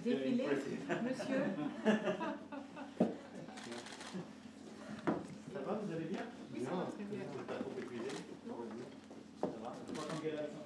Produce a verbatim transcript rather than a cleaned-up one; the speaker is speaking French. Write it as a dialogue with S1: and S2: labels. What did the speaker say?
S1: défilé, monsieur.
S2: Ça va, vous allez bien?
S1: Oui, ça va très bien.
S2: Vous n'êtes pas trop épuisé? Ça va?